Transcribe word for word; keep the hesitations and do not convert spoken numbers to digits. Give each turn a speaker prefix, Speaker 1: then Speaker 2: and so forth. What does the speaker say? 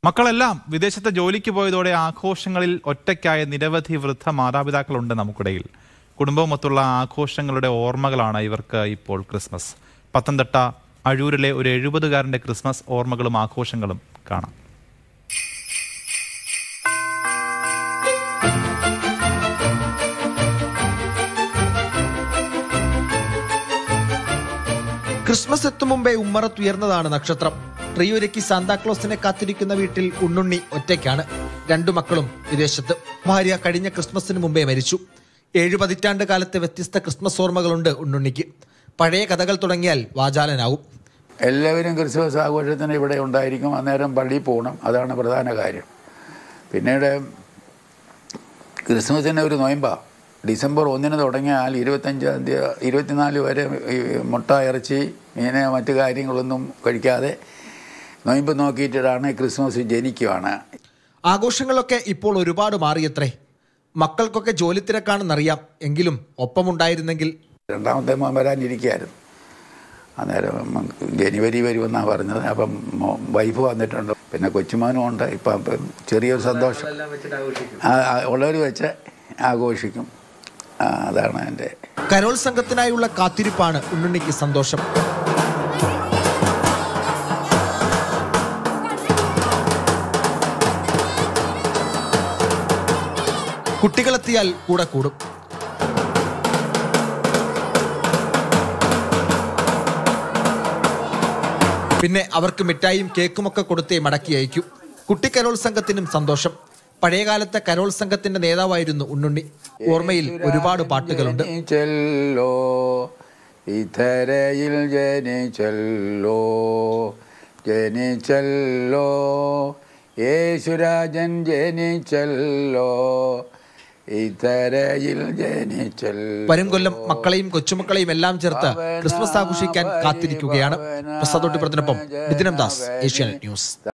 Speaker 1: മക്കളെല്ലാം വിദേശത്തെ ജോലിക്ക് പോയതോടെ ആഘോഷങ്ങളിൽ ഒറ്റയ്ക്കായ നിരവധി വൃദ്ധ മാതാപിതാക്കളുണ്ട് നമുക്കിടയിൽ. കുടുംബവുമൊത്തുള്ള ആഘോഷങ്ങളുടെ ഓർമ്മകളാണ് ഇവർക്ക് ഇപ്പോൾ ക്രിസ്മസ്. പത്തനംതിട്ട അഴൂരിലെ ഒരു എഴുപതുകാരൻ്റെ ക്രിസ്മസ് ഓർമ്മകളും ആഘോഷങ്ങളും കാണാം.
Speaker 2: ക്രിസ്മസ് എത്തും മുമ്പേ ഉമ്മറത്തുയർന്നതാണ് നക്ഷത്രം. ട്രീയൊരുക്കി സാന്താക്ലോസിനെ കാത്തിരിക്കുന്ന വീട്ടിൽ ഉണ്ണുണ്ണി ഒറ്റയ്ക്കാണ്. രണ്ടു മക്കളും വിദേശത്ത്. ഭാര്യ കഴിഞ്ഞ ക്രിസ്മസിന് മുമ്പേ മരിച്ചു. ഏഴു പതിറ്റാണ്ട് കാലത്തെ വ്യത്യസ്ത ക്രിസ്മസ് ഓർമ്മകളുണ്ട് ഉണ്ണുണ്ണിക്ക്. പഴയ കഥകൾ തുടങ്ങിയാൽ വാചാലനാവും.
Speaker 3: എല്ലാവരും ക്രിസ്മസ് ആഘോഷത്തിന് ഇവിടെ ഉണ്ടായിരിക്കും. അന്നേരം പള്ളിയിൽ പോകണം, അതാണ് പ്രധാന കാര്യം. പിന്നീട് ക്രിസ്മസിന് ഒരു നോയമ്പാണ്. ഡിസംബർ ഒന്നിന് തുടങ്ങിയാൽ ഇരുപത്തഞ്ചാം തീയതി ഇരുപത്തിനാല് വരെ മുട്ട ഇറച്ചി മീനെ മറ്റു കാര്യങ്ങളൊന്നും കഴിക്കാതെ നോയമ്പ് നോക്കിയിട്ടാണ് ക്രിസ്മസ് ജനിക്കുകയാണ്.
Speaker 2: ആഘോഷങ്ങളൊക്കെ ഇപ്പോൾ ഒരുപാട് മാറിയത്രേ. മക്കൾക്കൊക്കെ ജോലി തിരക്കാണെന്നറിയാം. എങ്കിലും ഒപ്പമുണ്ടായിരുന്നെങ്കിൽ.
Speaker 3: രണ്ടാമത്തെ മോൻ വരാനിരിക്കുകയായിരുന്നു. അന്നേരം ജനുവരി വരുമെന്നാണ് പറഞ്ഞത്. അപ്പം വൈഫ് വന്നിട്ടുണ്ട്, പിന്നെ കൊച്ചുമോനും ഉണ്ട്. ഇപ്പം ചെറിയൊരു സന്തോഷം ഉള്ളവർ വെച്ച് ആഘോഷിക്കും. അതാണ് എൻ്റെ.
Speaker 2: കരോൾ സംഘത്തിനായുള്ള കാത്തിരിപ്പാണ് ഉണ്ണുണ്ണിക്ക് സന്തോഷം. കുട്ടികളെത്തിയാൽ കൂടെ കൂടും. പിന്നെ അവർക്ക് മിഠായിയും കേക്കുമൊക്കെ കൊടുത്തേ മടക്കി അയക്കൂ. കുട്ടി കരോൾ സംഘത്തിനും സന്തോഷം. പഴയകാലത്തെ കരോൾ സംഘത്തിന്റെ നേതാവായിരുന്നു ഉണ്ണുണ്ണി. ഓർമ്മയിൽ ഒരുപാട് പാട്ടുകളുണ്ട്.
Speaker 3: ചെല്ലോ ഇതരയിൽ ജനിച്ചല്ലോ ജനിച്ചല്ലോ യേശുരാജൻ ജനിച്ചല്ലോ ഇതരയിൽ ജനിച്ചല്ലോ.
Speaker 2: വരും കൊല്ലം മക്കളെയും കൊച്ചുമക്കളെയും എല്ലാം ചേർത്ത് ക്രിസ്മസ് ആഘോഷിക്കാൻ കാത്തിരിക്കുകയാണ്. പ്രസാദ് ഒട്ടിപ്പുറത്തിനൊപ്പം നിതിനം ദാസ്, ഏഷ്യാനെറ്റ് ന്യൂസ്.